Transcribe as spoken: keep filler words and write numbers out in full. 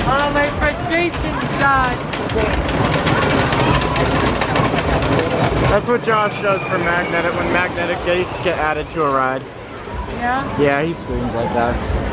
Oh, my frustration's gone. That's what Josh does for magnetic when magnetic gates get added to a ride. Yeah? Yeah, he screams like that.